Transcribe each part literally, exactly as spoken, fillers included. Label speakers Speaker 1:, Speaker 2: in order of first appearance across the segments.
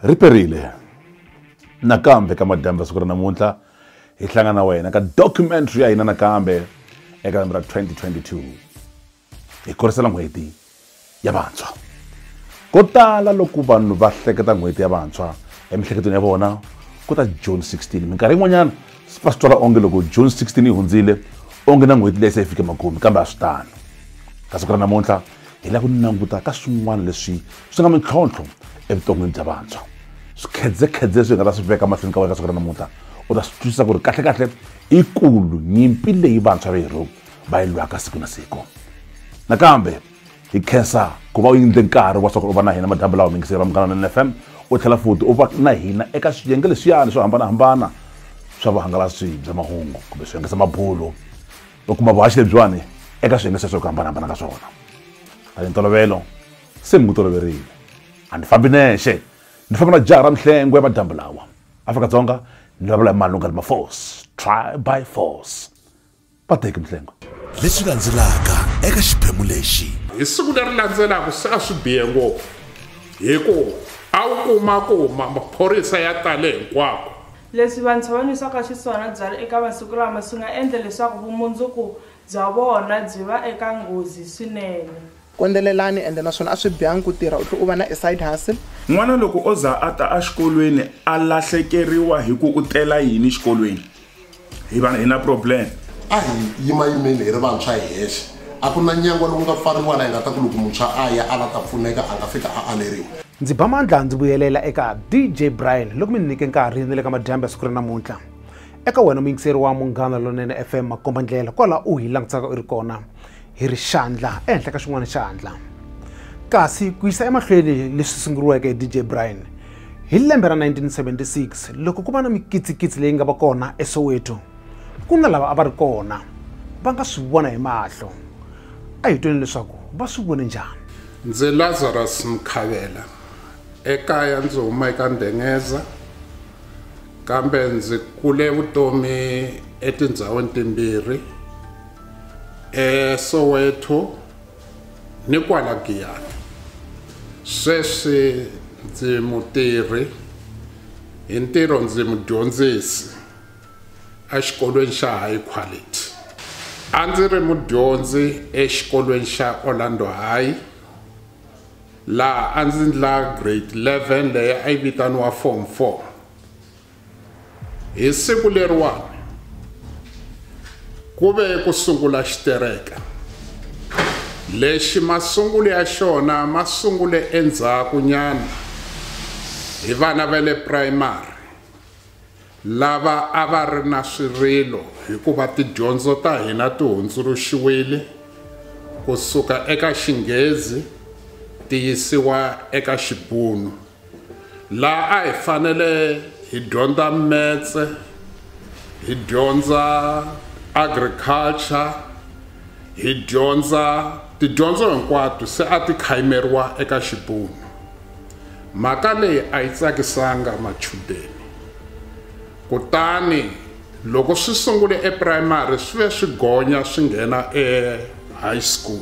Speaker 1: riperile nakambe ka madyambu siku ra namuntlha hi hlangana wena ka documentary ya hina nakambe eka lembe ra twenty twenty-two hi korisela n'hweti ya vantshwa ko tala loko vanhu va hleketa n'hweti ya vantshwa emihleketweni ya vona ku ta June sixteen minkarhi yin'wanyana va swi twala onge loko June sixteen yi hundzile onge na n'hweti leyi se yi fike makumu kambe a swi tano ka siku ra namuntlha hi lava ku languta ka swin'wana leswi swi nga mintlhontlho evuton'wini bya vantshwa swikhedzekhedze leswi hi nga ta swi veka mahlweni ka wena ka siku ra namuntlha u ta swi twisisa ku ri kahlekahle ikulu nyimpi leyi vantshwa verhu va yi lwaka siku na siku nakambe hi khensa ku va u yindle nkarhi wa swa ku u va na hina madyambu lawa mingiseri va Munghana Lonene F M u tlhela futhi u va na hina eka swiyenge leswiyani swo hambanahambana swa vuhangalasi bya mahungu kumbe swiyenge swa mabulo u kuma vuhaxi lebyiwani eka swiyenge sweswo ku hambanahambana ka swona a hi ntolovelo se mi n'wi toloverile a ni fambi nexe ni fambi na jaha ra mihlengwe ya madyambu lawa Afrika-Dzonga ni vulavula hi malunga lama force try by force va teki mihlengwe
Speaker 2: leswi landzelaka eka xiphemu lexi
Speaker 3: hi siku leri landzelaka se a swi bihe ngopfu hikuva a wu kuma kuma maphorisa ya tale hinkwako
Speaker 4: leswi vantshwa va nwisaka xiswona byala eka masiku lama swi nga endla leswaku vumundzuku bya vona byi va eka nghozi swinene
Speaker 5: kondelelani ende naswona a swi bihangi ku tirha u tlhe u va na side hustle
Speaker 6: n'wana loko o za a ta exikolweni a lahlekeriwa hi ku u tela yini xikolweni hi va hi na problem
Speaker 7: a hi yimayimeni hi ri vantshwa hi hexe a ku na nyangwa lowu nga pfariwa la hi nga ta ku loko muntshwa a ya a la ta pfuneka a nga fika a aleriwa
Speaker 8: ndzi ba mandla ndzi vuyelela eka D J Brian loko mi nyike nkarhi ni le ka madyambu ya siku ra namuntlha eka wena muyingiseri wa Munghana Lonene F M makomba ndlela kwala u hi langutsaka u ri kona hi ri xandla ehenhla ka xin'wana xandla kasi ku yisa emahlweni leswi sunguriweke hi D J Brian hi lembe ra nineteen seventy-six loko ku va na mikitsikitsi leyi nga va kona eSoweto ku na lava a va ri kona va nga swi vona hi mahlo a hi tweni leswaku va swi vone njhani
Speaker 3: ndzi Lazarus Mkhavela ekaya ndzi huma eka Ndengeza kambe ndzi kule vutomi etindzhawini timbirhi eSoweto ni kwala Giyani sweswi ndzi mutirhi hi ntirho ndzi mudyondzisi exikolweni xa high quality a ndzi ri mudyondzi exikolweni xa Orlando High laha a ndzi ndla grade eleven leyi a yi vitaniwa form four hi siku leriwani ku ve ku sungula xitereka lexi masungulo ya xona ma sungule endzhaku nyana hi vana va le primary lava a va ri na swirilo hikuva tidyondzo ta hina ti hundzuluxiwile kusuka eka Xinghezi ti yisiwa eka Xibunu laha a hi fanele hi dyondza maths hi dyondza agriculture hi dyondza tidyondzo hinkwato se a ti khayimeriwa eka Xibunu mhaka leyi a yi tsakisanga machudeni kutani loko swi sungule eprimary swi ve swi gonya swi nghena e high school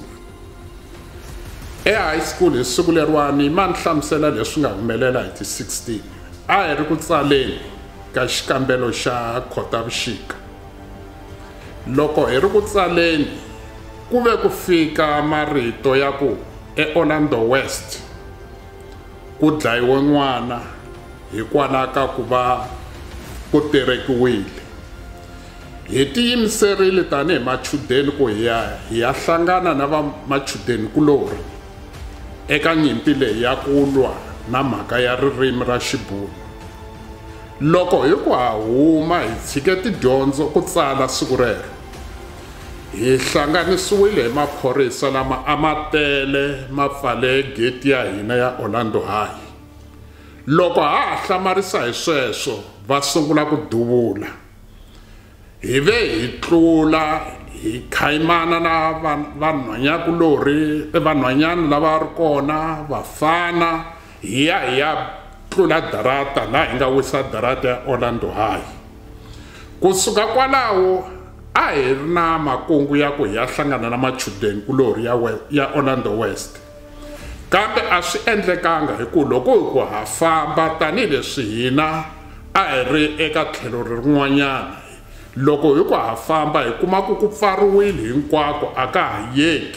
Speaker 3: e high school hi siku leriwani ma ni hlamusela leswi nga humelela hi ti sixteen a hi ri ku tsaleni ka xikambelo xa Khotavuxika loko hi ri ku tsaleni ku ve ku fika marito ya ku eOrlando West ku dlayiwe n'wana hikwalaho ka ku va ku terekiwile hi tiyimiserile tanihi machudeni ku hi ya hi ya hlangana na va machudeni kulori eka nyimpi leyi ya ku lwa na mhaka ya ririmi ra Xibunu loko hi ku ha huma hi tshike tidyondzo ku tsala siku rero hi hlanganisiwile hi maphorisa lama a ma tele ma pfale gate ya hina ya Orlando High loko ha ha hlamarisa hi sweswo va sungula ku duvula hi ve hi tlula hi khayimana na vanhwanyakulori vanhwanyana lava ri kona vafana hi ya hi ya tlula darata laha hi nga wisa darata ya Orlando High kusuka kwalaho a hi ri na makungu ya ku hi ya hlangana na machudeni kulori ya ya Orlando West kambe a swi endlekanga hi ku loko hi ku ha famba tanihileswi hina a hi ri eka tlhelo rin'wanyana loko hi ku ha famba hi kuma ku ku pfariwile hinkwako a ka ha yeki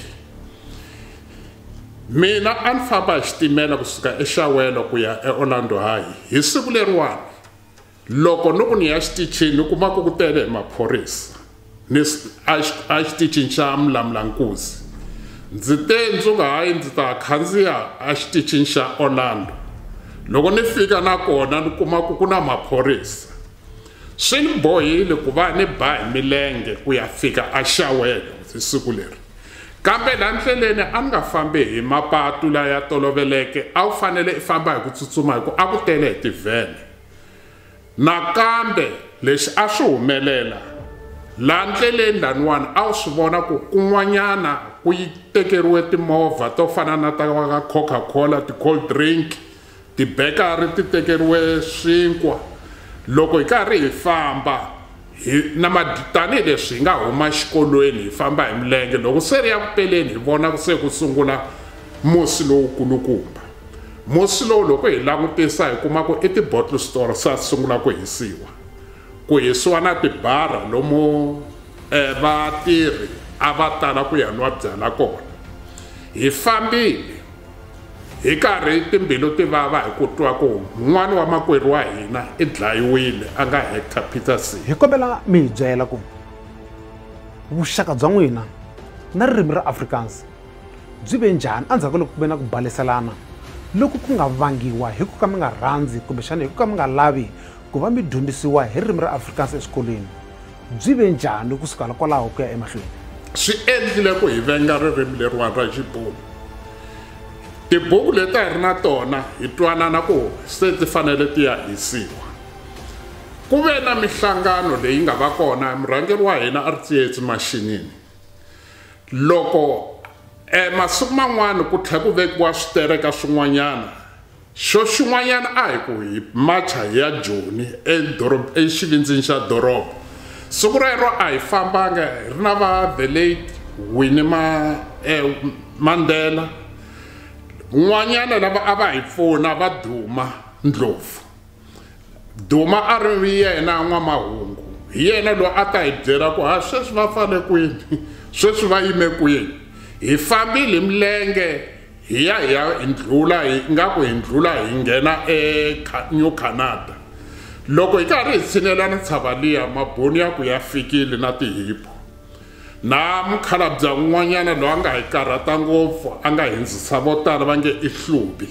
Speaker 3: mina a ni famba hi xitimela kusuka eXawela ku ya eOrlando High hi siku leriwani loko ni ku ni ya xitichini ni kuma ku ku tele hi maphorisa ni a xitichini xa Mulamulankuzi ndzi te ndzuka hayi ndzi ta khandziya a xitichini xa Orlando loko ni fika na kona ni kuma ku ku na maphorisa swi ni bohile ku va ni ba hi milenge ku ya fika eXawela hi siku leri kambe la ndleleni a ni nga fambi hi mapatu la ya toloveleke a wu fanele i famba hi ku tsutsuma hi ku a ku tele hi tivhene nakambe lexi a swi humelela la ndleleni laniwani a wu swi vona ku kun'wanyana ku yi tekeriwe timovha to fana na ta ka Coca-Cola ti-cold drink tibekari ti tekeriwe swinkwa loko hi karhi hi famba hi na tanihileswi hi nga huma xikolweni hi famba hi milenge loko se ri ya ku peleni hi vona se ku sungula musi lowu kulukumba musi lowu loko hi langutisa hi kuma ku i ti-bottle store sa sungula ku hisiwa ku hisiwa na tibara lomu vatirhi a va tala ku ya nwa byala kona hi fambile hi karhi timbilu ti vava hi ku twa ku n'wana wa makwerhu wa hina i dlayiwile a nga Hector Peterson
Speaker 8: hi kombela mi hi byela ku vuxaka bya n'wina na ririmi ra Afrikaans byi ve njhani endzhaku loko ku ve na ku baliselana loko ku nga vangiwa hi ku ka mi nga rhandzi kumbexana hi ku ka mi nga lavi ku va mi dyondzisiwa hi ririmi ra Afrikaans eswikolweni byi ve njhani kusukela kwalaho ku ya emahlweni
Speaker 3: swi endlile ku hi venga ririmi leriwani ra Xibunu tibuku leti a hi ri na tona hi twanana ku se ti fanele ti ya hisiwa ku ve na mihlangano leyi nga va kona murhangeri wa hina a ri tsietsi mashinini loko e masiku man'wana ku tlhela ku vekiwa switereka swin'wanyana xo xin'wanyana a hi ku hi macha ya Joni exivindzini xa doroba siku rero a hi fambanga hi ri na va the late Winnie Mandela n'wanyana lava a va hi pfuna va Duma Ndlovu Duma a ri yena n'wamahungu hi yena loyi a ta hi byela ku ha sweswi va fane kwini sweswi va yime kwini hi fambile milenge hi ya hi ya ndlula hi nga ku hi ndlula hi nghena e New Canada loko hi karhi hi tshinelana tshava liya maboni ya ku ya fikile na tihipo na mukhalabya n'wanyana loyi a nga hi karhata ngopfu a nga hindzisa vo tala va nge i Hlubi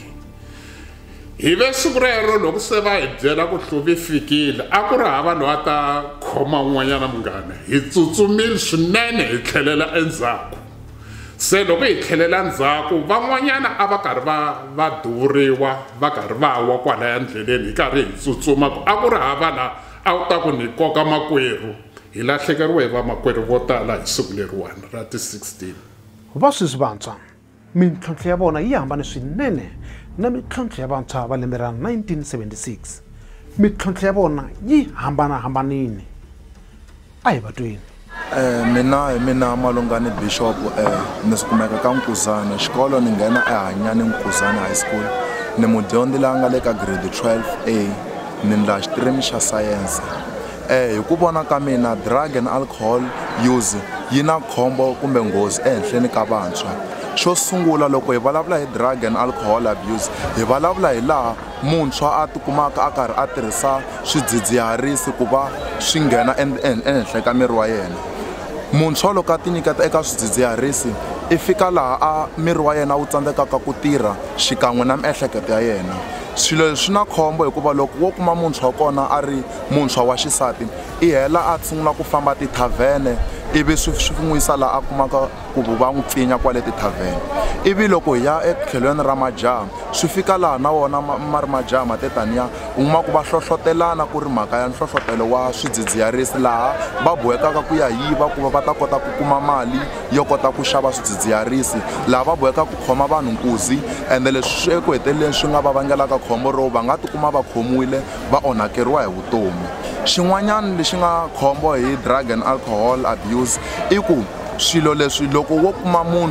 Speaker 3: hi ve siku rero loko se va hi byela ku Hlubi fikile a ku ri hava loyi a ta khoma n'wanyana munghana hi tsutsumile swinene hi tlhelela endzhaku se loko hi tlhelela ndzhaku van'wanyana a va karhi va va duriwa va karhi va wa kwalaya ndleleni hi karhi hi tsutsuma ku a ku ri hava la a wu ta ku ni koka makwerhu hi lahlekeriwe hi va makwerhu vo tala hi siku leriwani ra ti sixteen
Speaker 8: va sweswi vantshwa mintlhontlho ya vona yi hambane swinene na mintlhontlho ya vantshwa va lembe ra nineteen seventy-six mintlhontlho ya vona yi hambanahambanile a hi va tweni
Speaker 9: Eh mina mina Malungani Bishop eh ni sikumeka ka Nkuzana xikolo ni nghena eHanyani Nkuzana High School ni mudyondzi la nga le ka grade twelve A ni ndla stream xa science eh hi ku vona ka mina drug and alcohol use yi na khombo kumbe nghozi ehenhleni ka vantshwa xo sungula loko hi vulavula hi drug and alcohol abuse hi vulavula hi laha muntshwa a tikumaka a karhi a tirhisa swidzidziharisi ku va swi nghena ehenhla ka miri wa yena muntshwa loko a tinyiketa eka swidzidziharisi i fika laha a miri wa yena wu tsandzekaka ku tirha xikan'we na miehleketo ya yena swilo leswi na khombo hikuva loko wo kuma muntshwa kona a ri muntshwa wa xisati i hela a sungula ku famba tithavhene ivi swi swi n'wi yisa laha a kumaka ku va n'wi pfinya kwale tithavhene ivi loko hi ya etlhelweni ra majaha swi fika laha na wona ma ri majaha matetaniya u kuma ku va hlohlotelana ku ri mhaka ya nhlohlotelo wa swidzidziharisi laha va bohekaka ku ya yiva ku va va ta kota ku kuma mali yo kota ku xava swidzidziharisi laha va boheka ku khoma vanhu nkuzi ende leswi swi eku heteleleni swi nga va vangelaka khombo ro va nga tikuma va khomiwile va onhakeriwa hi vutomi xin'wanyana lexi nga khombo hi drug and alcohol abuse i ku swilo leswi loko wo kuma munhu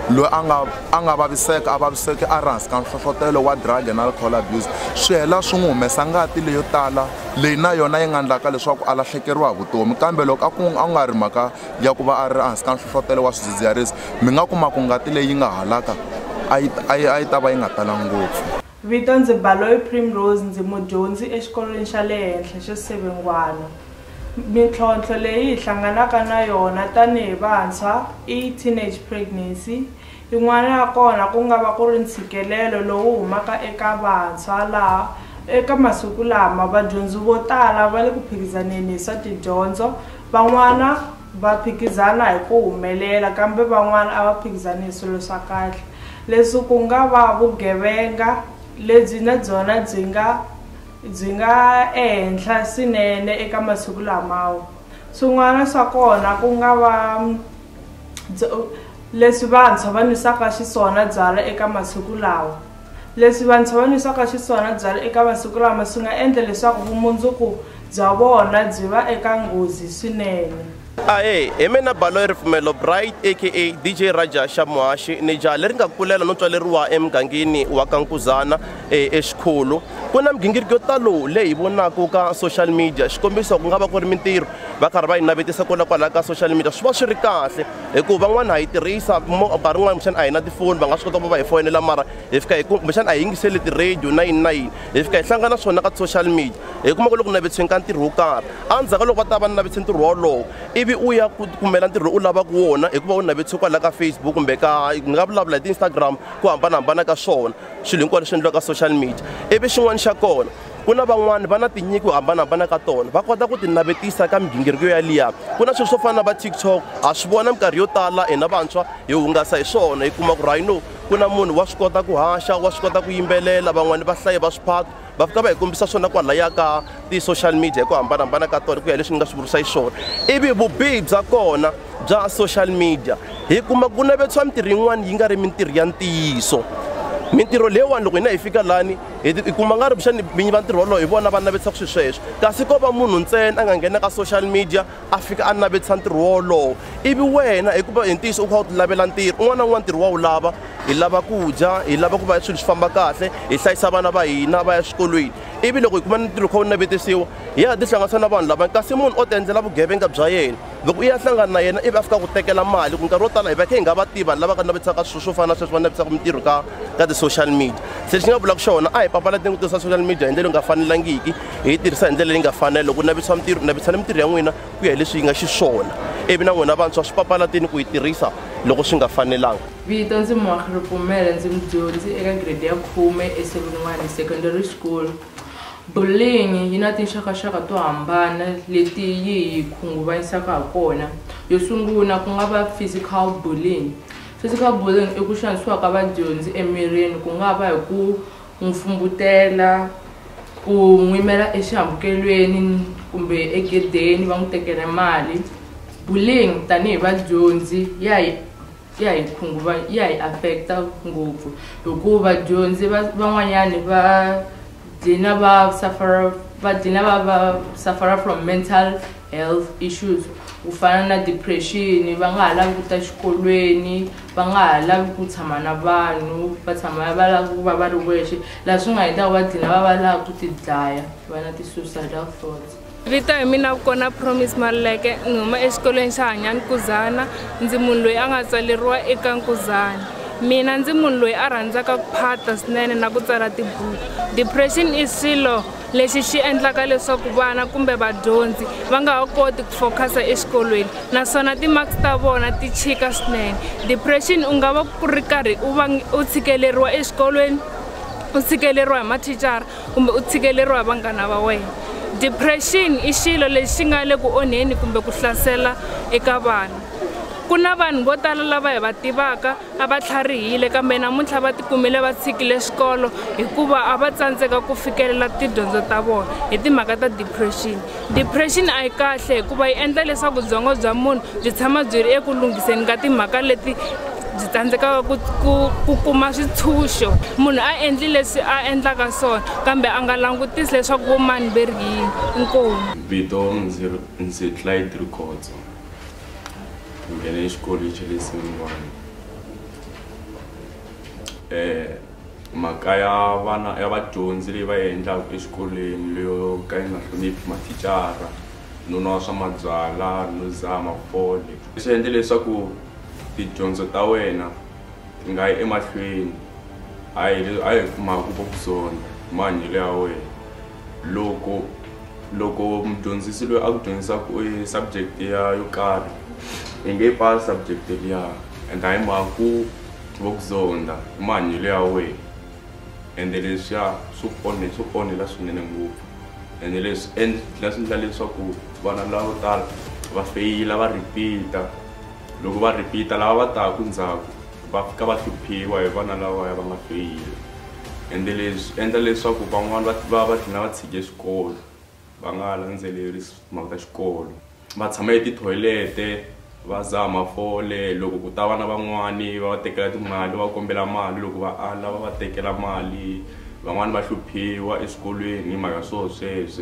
Speaker 9: loyi a nga a nga vaviseka a vaviseki a ri hansi ka nhlohlotelo wa drug and alcohol abuse swi hela swi n'wi humesa ngati leyo tala leyi na yona yi nga endlaka leswaku a lahlekeriwa hi vutomi kambe loko a ku a nga ri mhaka ya ku va a ri hansi ka nhlohlotelo wa swidzidziharisi mi nga kuma ku ngati leyi nga halaka a yi a yi ta va yi nga tala ngopfu.
Speaker 4: Vito ndzi Baloyi Primrose ndzi mudyondzi exikolweni xa le henhla xo Sevengwana. Mintlhontlho leyi hi hlanganaka na yona tanihi vantshwa i teenage pregnancy. Yin'wana ya kona ku nga va ku ri ntshikelelo lowu humaka eka vantshwa laha eka masiku lama vadyondzi vo tala va le ku phikizaneni hi swa tidyondzo. Van'wana va phikizana hi ku humelela kambe van'wana a va phikizani hi swilo swa kahle. Leswi ku nga va vugevenga lebyi na byona byi nga byi nga ehenhla swinene eka masiku lamawa. Swin'wana swa kona ku nga va leswi vantshwa va nwisaka xiswona byala eka masiku lawa. Leswi vantshwa va nwisaka xiswona byala eka masiku lama swi nga endla leswaku vumundzuku bya vona byi va eka nghozi swinene.
Speaker 10: Aye, emena Baloyi Rifumelo Bright aka D J Raja Shamuashi ni jaha leri nga kulela no tswaleriwa emugangeni wa ka Nkuzana exikhulu. Ku na migingiriko yo talo leyi vonaka ka social media xikombiso ku nga va ku ri mintirho va karhi va yi navetisa kwala kwala ka social media swi va swi ri kahle hikuva van'wana ha yi tirhisa nkarhi wun'wana kumbexana a hi na tifoni va nga swi kota ku va hi fonela mara hi fika hi kumbexana a hi yingiseli ti-radio na yini na yini hi fika hi hlangana swona ka social media hi kuma ku loko navetisiweni ka ntirho wo karhi endzhaku ka loko va ta va navetise ntirho wolowo ivi u ya ku kumela ntirho u lavaka wona hikuva u navetise kwala ka Facebook kumbe ka nga vulavula hi ti-Instagram ku hambanahambana ka swona swilo hinkwaswo leswi endliwaka ka social media ivi xin'wana xa kona ku na van'wani va na tinyiko hambanahambana ka tona va kota ku ti navetisa ka migingiriko yaliya ku na swilo swo fana na va TikTok ha swi vona minkarhi yo tala hina vantshwa hi hungasa hi swona hi kuma ku rhino ku na munhu wa swi kota ku haxa wa swi kota ku yimbelela van'wani va hlayi va swiphaka va fika va hi kombisa swona kwalaya ka ti-social media hi ku hambanahambana ka tona ku ya leswi ni nga swi vurisa hi swona ivi vubihi bya kona bya social media hi kuma ku navetisiwa mintirho yin'wana yi nga ri mintirho ya ntiyiso. Mintirho leyiwani loko hina hi fika lani hi kuma nga ri vuxani vinyi va ntirho wolowo hi vona va navetisaka swilo sweswo kasi ko va munhu ntsena a nga nghena ka social media a fika a navetisa ntirho wolowo ivi wena hikuva hi ntiyiso u kha u ti lavela ntirho un'wana na un'wana ntirho wa wu lava hi lava ku dya hi lava ku va swilo swi famba kahle hi hlayisa vana va hina va ya swikolweni ivi loko hi kuma ntirho kha wu navetisiwa hi ya tihlanganisa na vanhu lava kasi munhu o ti endlela vugevenga bya yena loko u ya hlangana na yena ivi a fika ku tekela mali ku nkarhi wo tala hi va khe hi nga va tiva lava ka navetisaka swilo swo fana na sweswi va navetisaka mintirho ka ka ti-social media se lexi nga vulaka xona a hi papalateni ku tirhisa social media hi ndlela leyi nga fanelangiki hi yi tirhisa hi ndlela leyi nga fanela loko navisiwa mintirho navisani mintirho ya n'wina ku ya hi leswi yi nga xiswona ivi na n'wina vantshwa swi papalateni ku yi tirhisa loko swi nga fanelanga.
Speaker 11: Vito ndzi Munghana ndzi mudyondzi eka grade ya khume eSevengwana Secondary School. Bullying yi na tinxakaxaka to hambana leti yi hi khunguvanyisaka ha kona. Yo sungula ku nga va physical bullying. Physical bullying i ku xanisiwa ka vadyondzi emirini ku nga va hi ku n'wi fumbutela ku n'wi yimela exihambukelweni kumbe egedeni va n'wi tekela mali. Bullying tanihi vadyondzi ya hi ya hi khunguva ya hi affecta ngopfu hikuva vadyondzi van'wanyani va dlina va suffer va dlina va va suffer from mental health issues ku fana na depression va nga ha lavi ku ta xikolweni va nga ha lavi ku tshama na vanhu va tshama va lava ku va va ri wexe laha swi nga endlaka va dlina va va lava ku ti dlaya va na ti-suicidal thoughts.
Speaker 12: Vito hi mina kona Promise Maluleke ni huma exikolweni xa Hanyani Nkuzana ndzi munhu loyi a nga tswaleriwa eka Nkuzana. Mina ndzi munhu loyi a rhandzaka ku phata swinene na ku tsala tibuku. Depression i swilo lexi xi endlaka leswaku vana kumbe vadyondzi va nga ha koti ku focus exikolweni naswona ti-marks ta vona ti chika swinene. Depression u nga va ku ri karhi u va u tshikeleriwa exikolweni u tshikeleriwa hi mathicara kumbe u tshikeleriwa hi vanghana va wena. Depression i xilo lexi nga le ku onheni kumbe ku hlasela eka vana. Ku na vanhu vo tala lava hi va tivaka a va tlharihile kambe namuntlha va tikumile va tshikile xikolo hikuva a va tsandzeka ku fikelela tidyondzo ta vona hi timhaka ta depression. Depression a yi kahle hikuva yi endla leswaku byongo bya munhu byi tshama byi ri eku lunghiseni ka timhaka leti byi tsandzekaka ku ku kuma switshunxo. Munhu a endli leswi a endlaka swona kambe a nga langutisi leswaku vo mani va ri yini. Inkomu.
Speaker 13: Vito ndzi ndzi Clyde Rikotso nghene exikolo xa le Sevengwana eh mhaka ya vana ya vadyondzi leyi va endlaka exikolweni leyo ka yi nga hloniphi mathicara no nwa swa mabyala no dzaha mafole leswi endle leswaku tidyondzo ta wena ti nga yi emahlweni a hi a hi mhaka ku zonda mahanyelo ya wena loko loko mudyondzisi loyi a ku dyondzisaka e subject ya yo karhi i nge pass subject liya and a hi mhaka ku vokuzonda mahanyelo ya wena ende leswiya swi onhe swi onhela swinene ngopfu ende leswi endla swi endla leswaku vana lavo tala va feyila va repeat-a loko va repeat-a lava va taka ndzhaku va fika va hluphiwa hi vana lava va nga feyila ende leswi endla leswaku van'wana va va tlhela va tshike xikolo va nga landzelerisi timhaka ta xikolo va tshama etithoyilete va dzaha mafole loko ku ta vana van'wani va va tekela timali va kombela mali loko va ala va va tekela mali van'wani va hluphiwa eswikolweni hi mhaka swona sweswe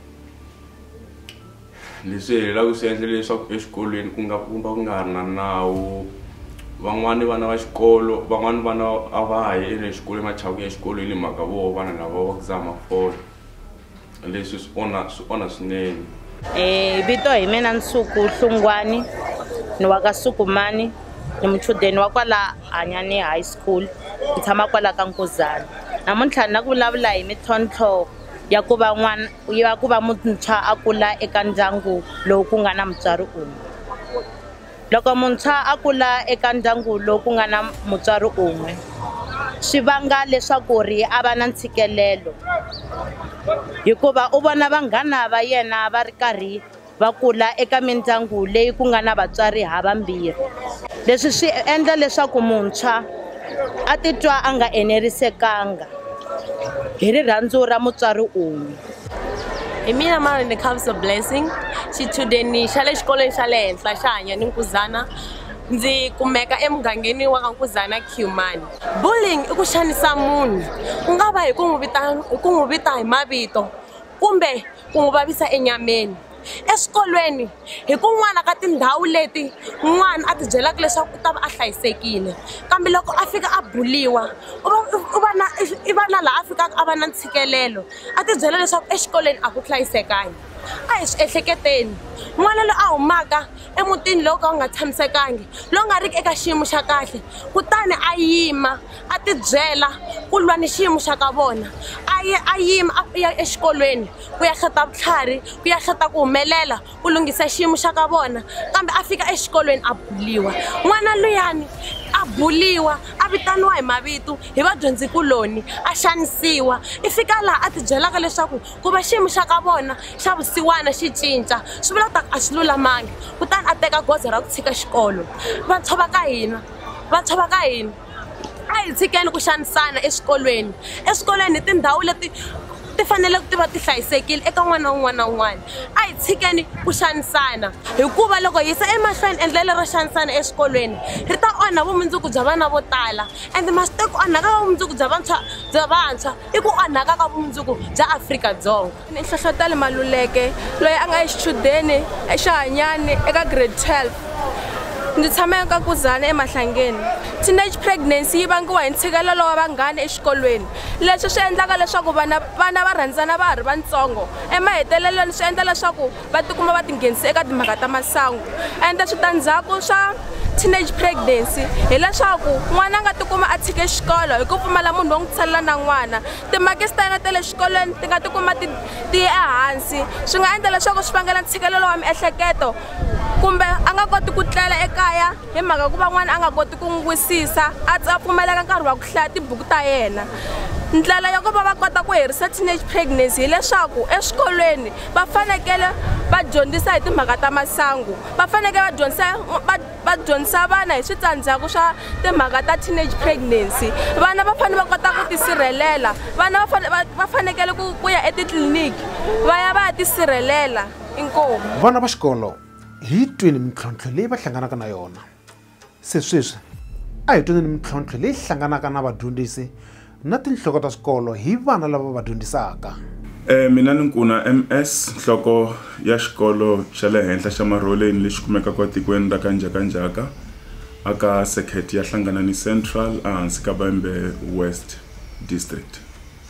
Speaker 13: leswi helelaka swi endle leswaku exikolweni ku nga ku va ku nga ri na nawu van'wani vana va xikolo van'wani vana a va ha yi exikolweni va chava ku ya exikolweni hi mhaka voho vana lava va ku dzaha mafole leswi swi onha swi onha swinene.
Speaker 14: Eh vito hi mina Nsuku Hlungwani ni wa ka Sukumani ni muchudeni wa kwala Anyani High School ni tshama kwala ka Nkuzana namuntlha na ku vulavula hi mintlhontlho ya ku va n'wana ya ku va muntshwa a kula eka ndyangu lowu ku nga na mutswari un'we loko muntshwa a kula eka ndyangu lowu ku nga na mutswari un'we swi vanga leswaku ri a va na ntshikelelo hikuva u vona vanghana va yena va ri karhi va kula eka mindyangu leyi ku nga na vatswari havambirhi leswi swi endla leswaku muntshwa a titwa a nga enerisekanga hi rirhandzu ra mutswari un'we.
Speaker 15: Hi mina Marine comes a blessing xichudeni xa le xikolweni xa le henhla xa Anyani Nkuzana ndzi kumeka emugangeni wa ka Nkuzana Khumani. Bullying i ku xanisa munhu ku nga va hi ku n'wi vita hi ku n'wi vita hi mavito kumbe ku n'wi vavisa enyameni eswikolweni hi kun'wana ka tindhawu leti n'wana a tibyelaka leswaku u ta va a hlayisekile kambe loko a fika a buliwa u va na i va na laha a fikaka a va na ntshikelelo a tibyela leswaku exikolweni a ku hlayisekangi a hi swi ehleketeni n'wana loyi a humaka emutini lowu ka u nga tshamisekangi lowu nga riki eka xiyimo xa kahle kutani a yima a tibyela ku lwa ni xiyimo xa ka vona a yima a ya exikolweni ku ya hlota vutlhari ku ya hlota ku humelela ku lunghisa xiyimo xa ka vona kambe a fika exikolweni a buliwa n'wana luyani a buliwa a vitaniwa hi mavito hi vadyondzikuloni a xanisiwa i fika laha a tibyelaka leswaku ku va xiyimo xa ka vona xa vusiwana xi cinca swi vula ku a swi lulamangi kutani a teka goza ra ku tshika xikolo vantshwa va ka hina vantshwa va ka hina a hi tshikeni ku xanisana eswikolweni eswikolweni tindhawu leti ti fanele ku ti va ti hlayisekile eka n'wana wun'wana na wun'wana a hi tshikeni ku xanisana hikuva loko hi yisa emahlweni endlelo ro xanisana eswikolweni ri ta onha vumundzuku bya vana vo tala ende masite ku onhaka ka vumundzuku bya vantshwa bya vantshwa i ku onhaka ka vumundzuku bya Afrika-Dzonga.
Speaker 16: Ni Nhlohlotelo Maluleke loyi a nga xichudeni exa Anyani eka grade twelve ndzi tshame eka Nkuzana emahlangeni. Teenage pregnancy yi vangiwa hi ntshikelelo wa vanghana exikolweni leswi swi endlaka leswaku vana vana va rhandzana va ha ri vantsongo emahetelelweni swi endla leswaku va tikuma va tinghenisi eka timhaka ta masangu ende switandzhaku swa teenage pregnancy hileswaku n'wana a nga tikuma a tshike xikolo hi ku pfumala munhu wa n'wi tshalela na n'wana timakisi ta yena ta le xikolweni ti nga tikuma ti ti ehansi swi nga endla leswaku swi vangela ntshikelelo wa miehleketo kumbe a nga koti ku tlela ekaya hi mhaka ku va n'wana a nga koti ku n'wi wisisa a pfumeleka nkarhi wa ku hlaya tibuku ta yena. Ndlela yo ku va va kota ku herisa teenage pregnancy hileswaku eswikolweni va fanekele va dyondzisa hi timhaka ta masangu va fanekele va dyondzisa va dyondzisa vana hi switandzhaku swa timhaka ta teenage pregnancy vana va fanele va kota ku tisirhelela vana va fanekele ku ya etitliliniki va ya va ya tisirhelela inkomo.
Speaker 8: Vana va xikolo hi twini mintlhontlho leyi va hlanganaka na yona se sweswi a hi twini mintlhontlho leyi hlanganaka na vadyondzisi na tinhloko ta swikolo hi vana lava va dyondzisaka.
Speaker 6: Eh mina ni Nkuna M S nhloko ya xikolo xa le henhla xa Maroleni lexi kumekaka tikweni ra ka Njhakanjhaka aka circuit ya Hlanganani Central ehansi ka Bambe West District.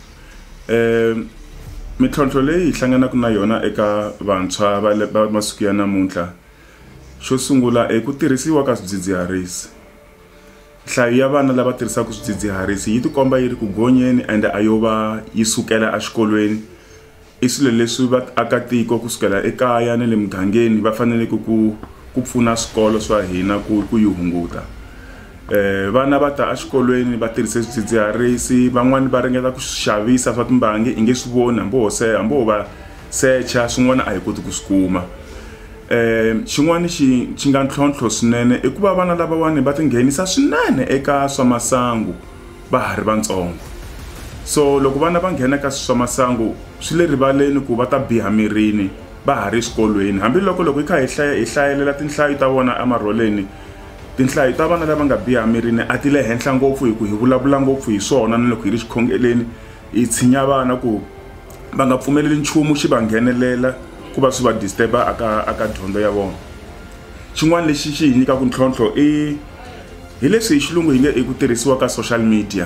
Speaker 6: Eh mithlonthlo leyi hlanganaka na yona eka vantshwa va masiku ya namuntlha xo sungula e ku tirhisiwa ka swidzidziharisi. Nhlayo ya vana lava tirhisaka swidzidziharisi yi tikomba yi ri ku gonyeni and ayo va yi sukela exikolweni. I swilo leswi vaakatiko kusukela ekaya na le mugangeni va fanele ku ku pfuna swikolo swa hina ku ku yi hunguta. Eh vana va ta exikolweni va tirhisa swidzidziharisi, van'wani va ringeta ku xavisa swa timbangi i nge swi voni hambo se hambo va secha swin'wana a hi koti ku swikuma. Eh xin'wana xi xi nga ntlhontlho swinene i ku va vana lavawani va tinghenisa swinene eka swa masangu va ha ri vantsongo. So loko vana va nghena ka swa masangu swi le rivaleni ku va ta biha mirini va ha ri xikolweni. Hambiloko loko hi kha hi hlaya hi hlayelela tinhlayo ta vona amarholeni, tinhlayo ta vana lava nga biha mirini a ti le henhla ngopfu hi ku hi vulavula ngopfu hi swona na loko hi ri xikhongeleni hi tshinya vana ku va nga pfumeleli nchumu xi va nghenelela ku va swi va disturba aka aka dyondzo ya vona. Xin'wana lexi xi hi nyikaka ntlhontlho i hi leswi hi xilungu hi nge i ku tirhisiwa ka social media.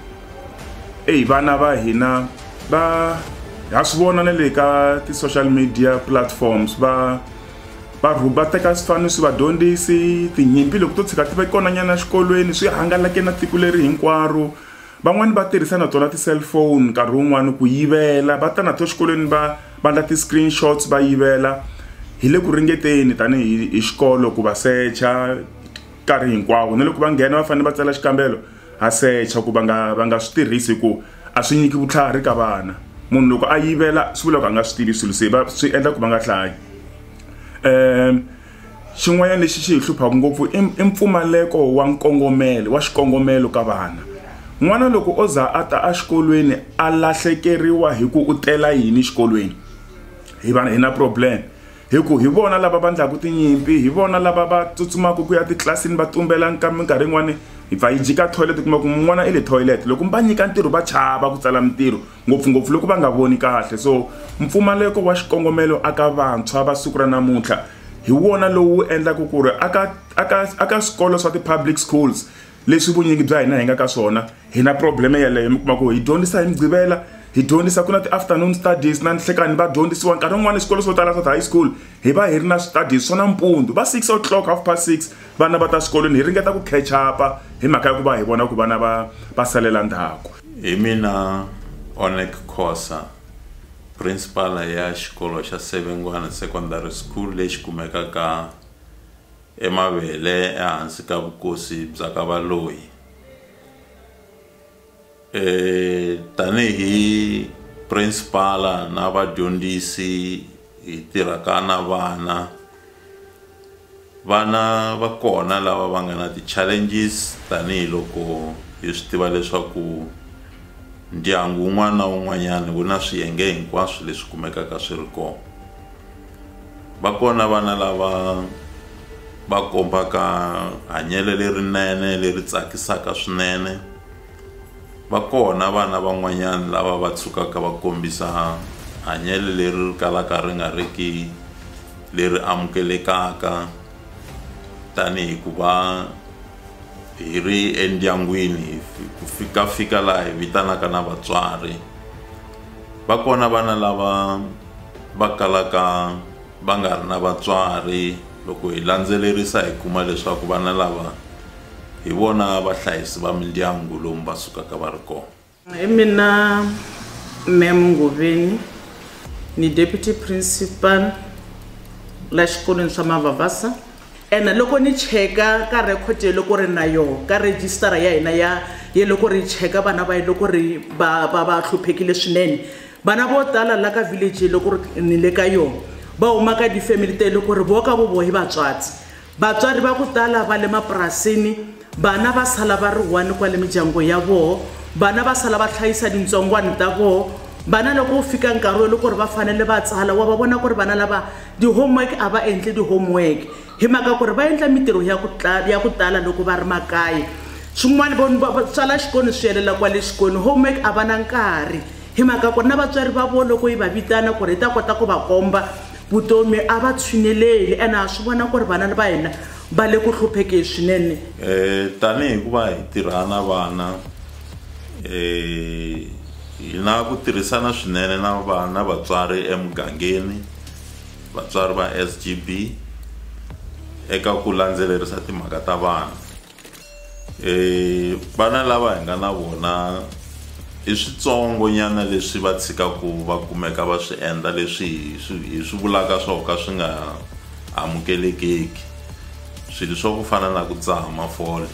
Speaker 6: Eyi vana va hina va ha swi vona na le ka ti-social media platforms va va rhuba teka swifaniso vadyondzisi tinyimpi loko to tshika ti va kona nyana xikolweni swi hangalake na tiko leri hinkwaro. Van'wani va tirhisa na tona ti-cellphone nkarhi wun'wani ku yivela va ta na to xikolweni va va endla ti-screenshots va yivela. Hi le ku ringeteni tanihi hi xikolo ku va secha nkarhi hinkwawo na loko va nghena va fanele va tsala xikambelo ha secha ku va nga va nga swi tirhisi ku a swi nyiki vutlhari ka vana. Munhu loko a yivela swi vula ku a nga swi tivi swilo se va swi endla ku va nga hlayi. Um xin'wanyana lexi xi hi hluphaka ngopfu i mpfumaleko wa nkongomelo wa xikongomelo ka vana. N'wana loko o za a ta exikolweni a lahlekeriwa hi ku u tela yini xikolweni hi vana hi na problem hi ku hi vona lava va endlaka tinyimpi, hi vona lava va tsutsumaka ku ya titlilasini va tumbela minkarhi yin'wani hi pfa hi jika toilet kuma ku n'wana i le toilet loko mi va nyika ntirho va chava ku tsala mintirho ngopfungopfu loko va nga voni kahle. So mpfumaleko wa xikongomelo aka vantshwa va siku ra namuntlha hi wona lowu endlaka ku ri aka aka aka swikolo swa ti-public schools leswi vunyingi bya hina hi nga ka swona hi na probleme yaleyo mi kuma ku hi dyondzisa hi mugqivela hi dyondzisa ku na ti-afternoon studies na nhlekani va dyondzisiwa nkarhi wun'wani swikolo swo tala swa high school hi va hi ri na studies swo nampundzu va six o'clock half past six vana va ta swikolweni hi ringeta ku catch up hi mhaka ya ku va hi vona ku vana va va salela ndzhaku.
Speaker 17: Hi mina Onek Khosa, principal ya xikolo xa Sevengwana Secondary School lexi kumekaka eMavele ehansi ka vukosi bya ka Valoyi. Eh tanihi principal na vadyondzisi hi tirhaka na vana vana va kona lava va nga na ti-challenges tanihiloko hi swi tiva leswaku ndyangu wun'wana na wun'wanyana wu na swiyenge hinkwaswo leswi kumekaka swi ri kona. Va kona vana lava va kombaka hanyelo lerinene leri tsakisaka swinene. Va kona vana van'wanyana lava va tshukaka va kombisa hanyelo leri kalaka ri nga riki leri amukelekaka tanihi ku va hi ri endyangwini ku fika fika laha hi vitanaka na vatswari. Va kona vana lava va kalaka va nga ri na vatswari loko hi landzelerisa hi kuma leswaku vana lava hi vona vahlayisi va mindyangu lomu va sukaka va ri kona.
Speaker 18: Hi mina Mem Ngoveni ni deputy principal la xikolweni xa Mavavasa. Ena loko ni cheka ka record loko ri na yo ka register ya hina ya ye loko ri cheka vana va loko ri ba ba ba hluphekile swinene. Bana vo tala la ka village loko ni le ka yo ba huma ka di family te loko ri boka bo bohi vatswatsi. Vatswari va ku tala va le maprasini bana va sala va ri one kwa le mijangwe ya vo bana va sala va hlayisa dintsongwana ta vo. Bana loko fika nkarhi loko ri va fanele va tsala wa va vona ku ri bana lava di homework a va endle di homework hi mhaka ku ri va endla mitirho ya ku tala ya ku tala loko va ri makaya. Swin'wana va tsala xikolweni swi helela kwale xikolweni homework a va na nkarhi hi mhaka ku ri na vatswari va vo loko yi va vitana ku ri hi ta kota ku va komba vutomi a va tshwineleli ene a swi vona ku ri vana va hina va le ku hluphekeni swinene?
Speaker 17: Eh tanihi ku va hi tirhana vana eh hi na ku tirhisana swinene na vana vatswari emugangeni, vatswari va S G B eka ku landzelerisa timhaka ta vana. Eh vana lava hi nga na vona i switsongo nyana leswi va tshikaku va kumeka va swi endla leswi hi swi vulaka swo ka swi nga amukelekeki, swilo swo ku fana na ku dzaha mafole.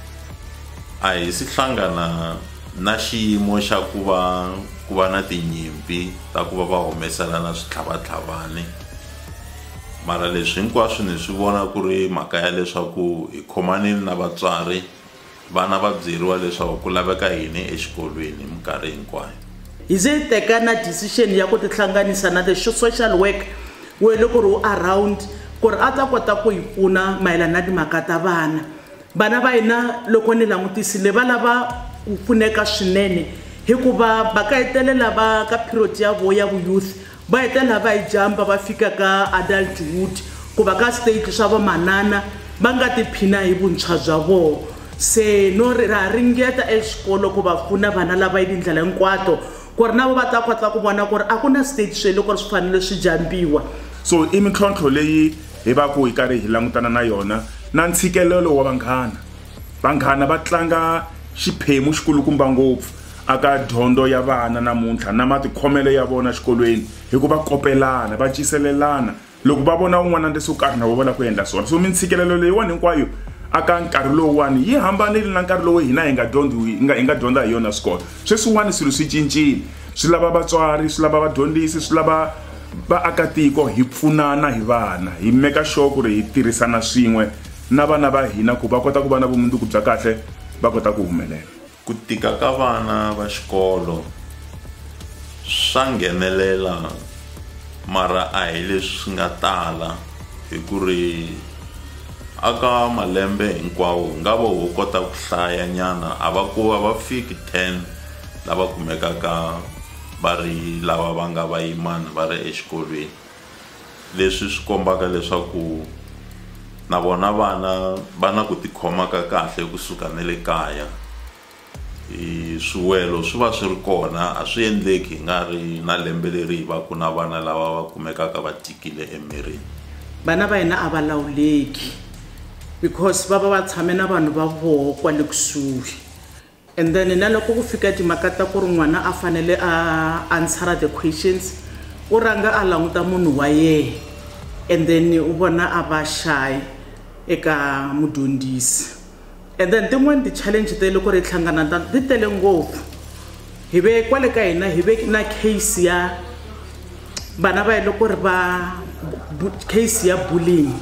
Speaker 17: A hi si hlangana na xiyimo xa ku va ku va na tinyimpi ta ku va va humeselana switlhavatlhavani, mara leswi hinkwaswo ni swi vona ku ri mhaka ya leswaku hi khomanile na vatswari, vana va byeriwa leswaku ku laveka yini exikolweni minkarhi hinkwayo.
Speaker 18: Hi ze teka na decision ya ku tihlanganisa na the social work we loko ri around ku ri a ta kota ku hi pfuna mayelana na timhaka ta vana. Vana va hina loko ni langutisile va lava ku pfuneka swinene hikuva va ka hetelela va ka period ya vo ya vu-youth va hetelela va hi jumpa va fika ka adulthood ku va ka stage swa vamanana va nga tiphina hi vuntshwa bya vona. Se no ri ra ringeta exikolo ku va pfuna vana lava hi tindlela hinkwato ku ri na vo va ta kota ku vona ku ri a ku na stage swe loko swi fanele swi jambiwa.
Speaker 6: So i mintlhontlho leyi hi va ku hi karhi hi langutana na yona na ntshikelelo wa vanghana. Vanghana va tlanga xiphemu xikulukumba ngopfu aka dyondzo ya vana namuntlha na matikhomelo ya vona xikolweni hikuva kopelana va ciselelana loko va vona un'wana leswi wo karhi na vo va lava ku endla swona. So mintshikelelo leyiwani hinkwayo aka nkarhi lowuwani yi hambanile na nkarhi lowu hina hi nga dyondzi hi nga dyondza hi yona swikolo. Sweswiwani swilo swi cincile, swi lava vatswari, swi lava vadyondzisi, swi lava vaakatiko hi pfunana hi vana, hi meka sure ku ri hi tirhisana swin'we na vana va hina ku va kota ku va na vumundzuku bya kahle, va kota ku humelela.
Speaker 17: Ku tika ka vana va xikolo swa nghenelela mara a hi leswi nga tala hi ku ri aka malembe hinkwawo nga va ho kota ku hlaya nyana a va ku va fiki ten lava kumekaka va ri lava va nga vayimani va ri exikolweni. Leswi swi kombaka leswaku na vona vana va na ku tikhoma ka kahle kusuka na le kaya. Swiwelo swi va swi ri kona, a swi endleki nga ri na lembe leri hi va ku na vana lava va kumekaka va tikile emirini.
Speaker 18: Vana va hina a va lawuleki because va va va tshame na vanhu va voho kwale kusuhi, and then na loko ku fika timhaka ta ku ri n'wana a fanele a answera the questions u ranga a languta munhu wa yehe, and then u vona a va shy eka mudyondzisi. And then tin'wani ti-challenge te loko ri hlangana ta ti tele ngopfu. Hi ve kwale ka hina hi ve na case ya vana va loko ri va case ya bullying.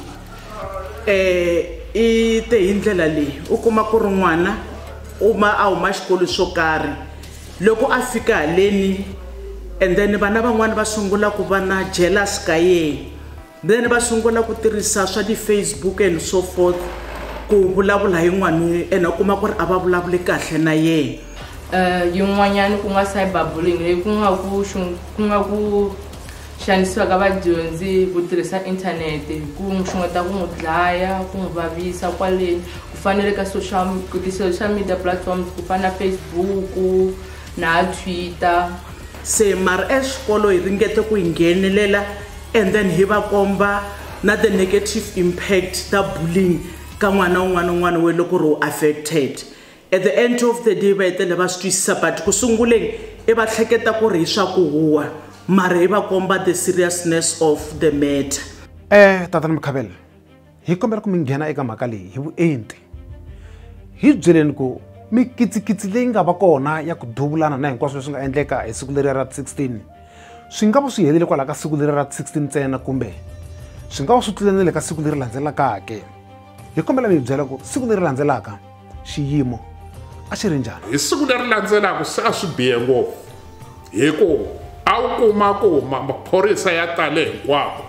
Speaker 18: Eh i te hi ndlela leyi u kuma ku ri n'wana uma a huma xikolo xo karhi loko a fika haleni, and then vana van'wani va sungula ku va na jealous ka yena, then va sungula ku tirhisa swa ti-Facebook and so forth ku vulavula hi n'wana ene u kuma ku ri a va vulavuli kahle na yena.
Speaker 11: Uh, yin'wanyani ku nga cyberbullying leyi ku nga ku ku nga ku xanisiwa ka vadyondzi ku tirhisa inthanete, ku n'wi xungeta ku n'wi dlaya, ku n'wi vavisa kwaleni. Ku fanele ka social ku ti-social media platforms ku fana na Facebook na Twitter.
Speaker 18: Se mara exikolo hi ringete ku hi nghenelela and then hi va komba na the negative impact ta bullying ka n'wana un'wana un'wana we loko ri affected. At the end of the day va hetelela va swi twisisa, but ku sunguleni i va hleketa ku ri hi swa ku huwa mara hi va komba the seriousness of the matter.
Speaker 8: Eh tatana Mkhabela, hi kombela ku mi nghena eka mhaka leyi hi vuenti. Hi byeleni ku mikitsikitsi leyi nga va kona ya ku duvulana na hinkwaswo leswi nga endleka hi siku leri ra sixteen swi nga va swi helile kwala ka siku leri ra sixteen ntsena kumbe swi nga va swi tlulenile ka siku leri landzelakake. Hi kombela mi byela ku siku leri landzelaka xiyimo a xi ri njhani.
Speaker 3: Hi siku leri landzelaka se a swi bihe ngopfu hikuva a wu kuma ku maphorisa ya tale hinkwako,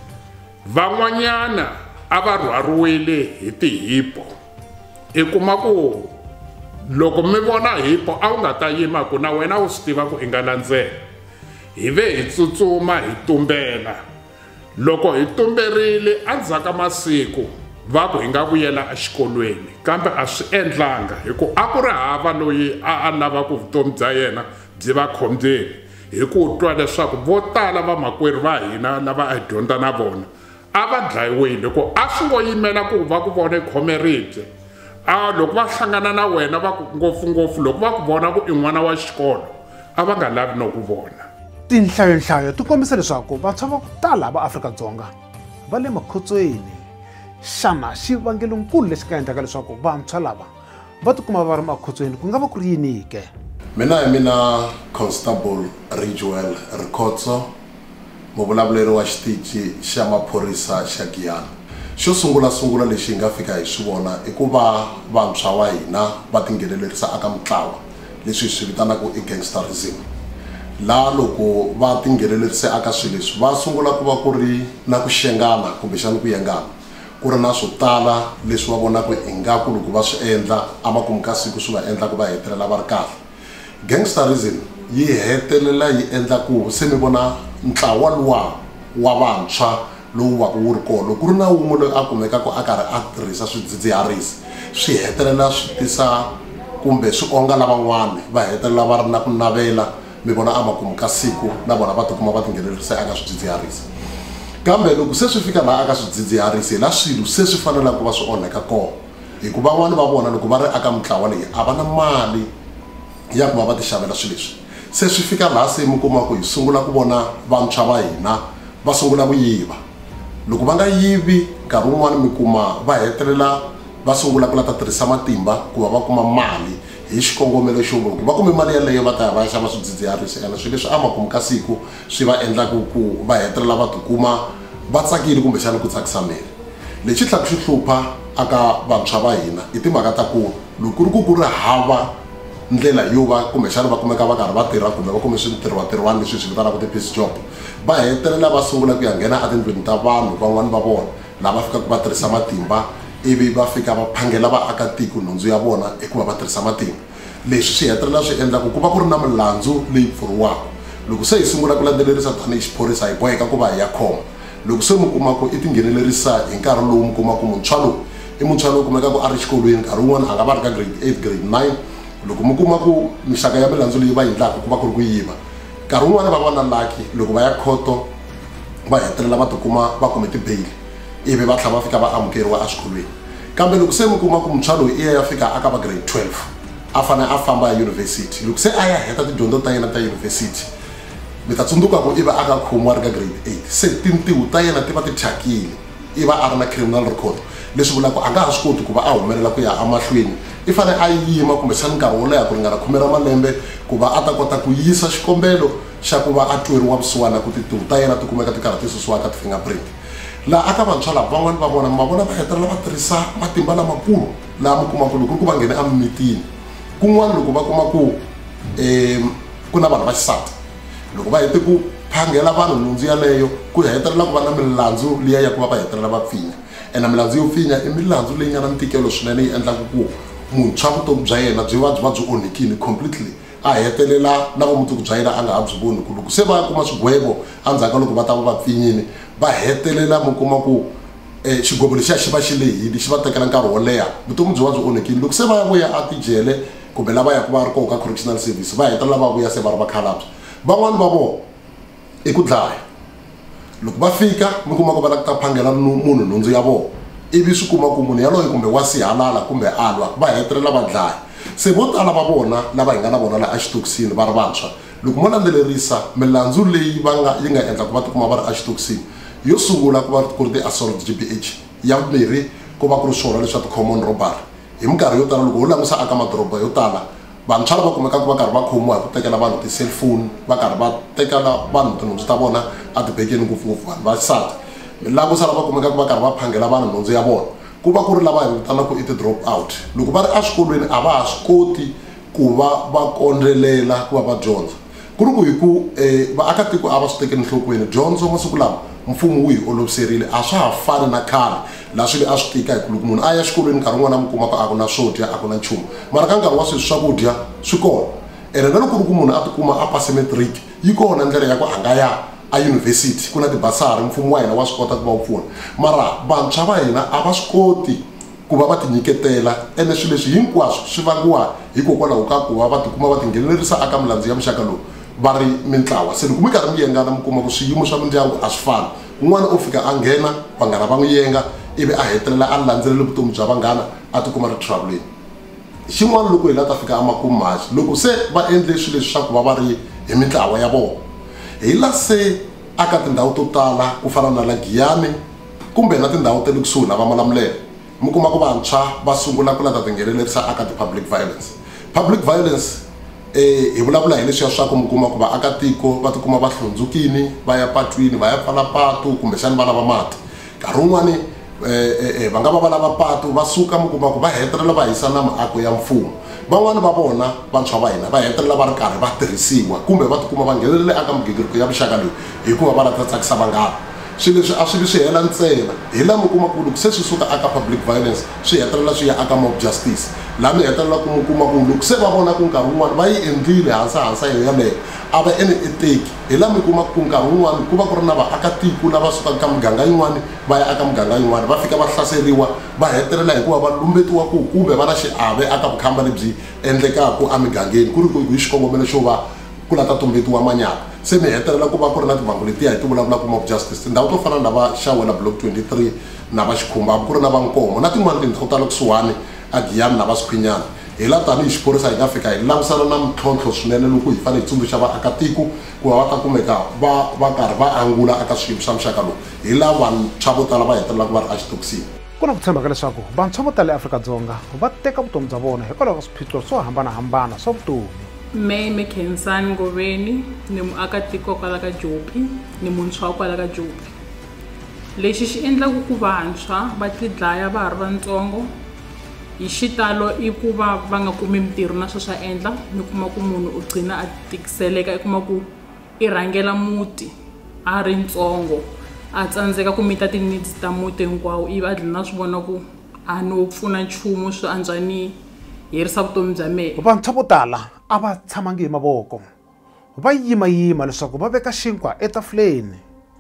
Speaker 3: van'wanyana a va rhwariwile hi tihipo. I kuma ku loko mi vona hipo a wu nga ta yima ku na wena u swi tiva ku i nga landzela. Hi ve hi tsutsuma hi tumbela, loko hi tumberile endzhaku ka masiku va ku hi nga vuyela exikolweni kambe a swi endlanga hikuva a ku ri hava loyi a lava ku vutomi bya yena byi va khombyeni hi ku twa leswaku vo tala vamakwerhu va hina lava a dyondza na vona a va dlayiwile ku a swi ngo yimela ku va ku vona khome ribye a loko va hlangana na wena va ku ngopfungopfu loko va ku vona ku i n'wana wa xikolo a va nga lavi no ku vona.
Speaker 8: Tinhlayonhlayo ti kombisa leswaku vantshwa va ku tala va Afrika-Dzonga va le makhotsweni. Xana xivangelonkulu lexi ka endlaka leswaku vantshwa lava va tikuma va ri makhotsweni ku nga va ku ri yini ke?
Speaker 7: Mina hi mina Constable Ridgewell Rikhotso, muvulavuleri wa xitichi xa maphorisa xa Giyani. Xo sungula sungula lexi hi nga fika hi swi vona i ku va vantshwa wa hina va tinghenelerisa aka mitlawa leswi hi swi vitanaka i gangsterism. La loko va tinghenelerisa aka swilo leswi va sungula ku va ku ri na ku xengana kumbexana ku yengana ku ri na swo tala leswi va vonaka ingaku loko va swi endla amakumu ka siku swi va endla ku va hetelela va ri kahle. Gangsterism yi hetelela yi endla ku se mi vona ntlawa luwa wa vantshwa lowu va ku wu ri kona ku ri na wun'we loyi a kumekaka a karhi a tirhisa swidzidziharisi swi hetelela swi tisa kumbe swi onga lavan'wana va hetelela va ri na ku navela mi vona amakumu ka siku na vona va tikuma va tinghenelerisa aka swidzidziharisi. Kambe loko se swi fika laha aka swidzidziharisi la swilo se swi fanele ku va swi onheka kona hikuva van'wana va vona loko va ri aka mitlawa leyi a va na mali ya ku va va ti xavela swilo leswi. Se swi fika laha se mi kuma ku hi sungula ku vona vantshwa va hina va sungula ku yiva. Loko va nga yivi nkarhi wun'wana mi kuma va hetelela va sungula ku lata tirhisa matimba ku va va kuma mali hi xikongomelo xo loko va kume mali yaleyo va ta ya va ya xava swidzidziharisi ene swilo leswi amakumu ka siku swi va endlaka ku va hetelela va tikuma va tsakile kumbexana ku tsakisa miri. Lexi tlhaka xi hlupha aka vantshwa va hina i timhaka ta ku loko ku ri ku ku ri hava ndlela yo va kumbexana va kumeka va karhi va tirha kumbe va kume switirhwatirhwani leswi swi vitanaka ti-piece job va hetelela va sungula ku ya nghena etindlwini ta vanhu van'wani va vona lava fikaka va tirhisa matimba ivi va fika va phangela vaakatiko nhundzu ya vona hikuva va tirhisa matimba. Leswi swi hetelela swi endla ku ku va ku ri na milandzu leyi pfuriwaka. Loko se hi sungula ku landzelerisa tanihi xiphorisa hi boheka ku va hi ya khoma. Loko se mi kuma ku i tinghenelerisa hi nkarhi lowu mi kuma ku muntshwa lowu i muntshwa lowu kumekaka a ri xikolweni nkarhi wun'wana a nga va ri ka grade eight grade nine. Loko mi kuma ku mixaka ya milandzu leyi va yi endlaka ku va ku ri ku yiva nkarhi wun'wana va va na laki loko va ya khoto va hetelela va tikuma va kume ti-bail ivi va tlhela va fika va amukeriwa eswikolweni. Kambe loko se mi kuma ku muntshwa loyi i ya fika aka va grade twelve a fanele a famba ya yunivhesiti loko se a ya heta tidyondzo ta yena ta yunivhesiti mi ta tsundzuka ku i va aka khomiwa ri ka grade eight se tintiho ta yena ti va ti thyakile i va a ri na criminal record leswi vulaka a nga ha swi koti ku va a humelela ku ya emahlweni i fanele a yima kumbexana nkarhi wo leha ku ringana khume ra malembe ku va a ta kota ku yisa xikombelo xa ku va a tweriwa vusiwana ku tintiho ta yena ti kumeka ti karhi ti susiwa ka ti-fingerprint. Laha aka vantshwa lava van'wani va vona ma vona va hetelela va tirhisa matimba lamakulu laha mi kumaka loko ku va nghene emimitini kun'wana loko va kuma ku um ku na vanhu va xisati loko va hete ku phangela vanhu nhundzu yaleyo ku hetelela ku va na milandzu liya ya ku va va hetelela va pfinya ene milandzu yo pfinya i milandzu leyi nga na ntikelo swinene yi endlaka ku muntshwa vutomi bya yena byi va byi va byi onhekile completely a hetelela na vumundzuku bya yena a nga ha byi voni ku loko se va kuma swigwevo endzhaku loko va ta va va pfinyini va hetelela mi kuma ku um xigwevo lexiya xi va xi lehile xi va tekela nkarhi wo leha vutomi byi va byi onhekile loko se va ya vuya a tijele kumbe lava ya ku va ri koho ka correctional service va hetelela va vuya se va ri vakhalabye van'wani va vona i ku dlaya loko va fika mi kuma ku va lava ku ta phangela munhu nhundzu ya vona ivi swi kuma ku munhu yaloye kumbe wa sihalala kumbe alwa va hetelela va dlaya. Se vo tala va vona lava hi nga na vona laha exitokisini va ri vantshwa loko mo landzelerisa milandzu leyi va nga yi nga endla ku va tikuma va ri exitokisini yo sungula ku va ku ri ti-assault G B H ya vumbirhi ku va ku ri swona leswa ti-common robbery hi minkarhi yo tala loko ho langusa aka madoroba yo tala vantshwa lava kumekaka va karhi va khomiwa hi ku tekela vanhu ti-cellphone va karhi va tekela vanhu tinhundzu ta vona atibekeni ngopfungopfu vanhu va xisati lavo sala va kumekaka va karhi va phangela vanhu nhundzu ya vona ku va ku ri lava hi vitanaka i ti-drop out loko va ri eswikolweni a va ha swi koti ku va va kondzelela ku va va dyondza ku ri ku hi ku um vaakatiko a va swi tekeli enhlokweni dyondzo masiku lama mfumo wu hi oloviserile a swa ha fani na khale laha swilo a swi tika hi ku loko munhu a ya xikolweni nkarhi wun'wana mi kumaka a ku na swo dya a ku na nchumu mara ka nkarhi wa sweswi swakudya swi kona ene na loko ri ku munhu a tikuma a pase matric yi kona ndlela ya ku a nga ya a university ku na tibasari mfumo wa hina wa swi kota ku va wu pfuna mara vantshwa va hina a va swi koti ku va va ti nyiketela ene swilo leswi hinkwaswo swi vangiwa hikokwalaho ka ku va va tikuma va tinghenelerisa aka milandzu ya muxaka lowu va ri mitlawa se loko mi karhi mi yengana mi kuma ku swiyimo swa mindyangu a swi fani un'wana u fika a nghena vanghana va n'wi yenga ivi a hetelela a landzelele vutomi bya vanghana a tikuma ri traveleni xin'wana loko hi la ta fika amakumu haxi loko se va endle swilo leswi swa ku va va ri hi mitlawa ya vona hi la se aka tindhawu to tala ku fana na la Giyani kumbe na tindhawu ta le kusuhi na va Malamulele mi kuma ku vantshwa va sungula ku lata tinghenelerisa aka ti-public violence public violence eh hi vulavula hi leswiya swa ku mi kuma ku vaakatiko va tikuma va hlundzukini va ya patwini va ya pfala patu kumbexani va lava mati nkarhi wun'wani eh va nga va va lava patu va suka mi kuma ku va hetelela va hisa na miako ya mfumo van'wani va vona vantshwa va hina va hetelela va ri karhi va tirhisiwa kumbe va tikuma va nghenelele aka migingiriko ya vuxaka leyi hikuva va la ta tsakisa vanghana swilo leswi a swi vi swi hela ntsena hi laha mi kuma ku loko se swi suka aka public violence swi hetelela swi ya aka mob justice laha mi hetelela ku mi kuma ku loko se va vona ku nkarhi wun'wani va yi endlile hansa hansa yo yaleyo a va ene eteki hi laha mi kuma ku nkarhi wun'wani ku va ku ri na vaakatiko lava sukaka ka miganga yin'wani va ya aka miganga yin'wani va fika va hlaseriwa va hetelela hikuva va lumbetiwa ku kumbe va na xiave aka vukhamba lebyi endlekaka emigangeni ku ri ku hi xikongomelo xo va ku la ta tumbetiwa manyaka se mi hetelela ku va ku ri na timhangu letiya hi ti vulavulaka mob justice tindhawu to fana na va Xawela block twenty-three na va Xikhumba ku ri na va Nkomo na tin'wana tindhawu ta le kusuhani a Giyani na va Skhwinyana hi la tanihi xiphorisa hi nga fika hi langutisana na mintlhontlho swinene loko hi fanele hi tsundzuxa vaakatiko ku va va ta kumeka va va karhi va angula aka swiyimo swa muxaka lowu hi la vantshwa vo tala va hetelelaka va ri axitokisini
Speaker 8: ku na ku tshemba ka leswaku vantshwa vo tala eAfrika-Dzonga va teka vutomi bya vona hikwalaho ka swiphiqo swo hambanahambana swa vutomi
Speaker 19: May Mekensani Goveni ni muakatiko kwala ka Jopi ni muntshwa kwala ka Jopi lexi xi endlaku ku vantshwa va tidlaya va ha ri vantsongo hi xitalo i ku va va nga kumi mintirho na swo swa endla mi kuma ku munhu u qhina a tikiseleka i kuma ku i rhangela muti a ri ntsongo a tsandzeka ku mita ti-needs ta muti hinkwawo ivi a dlina swi vona ku a no pfuna nchumu swi antswa ni herisa vutomi bya mehe
Speaker 8: vantshwa vo tala a va tshamangi hi mavoko va yimayima leswaku va veka xinkwa etafuleni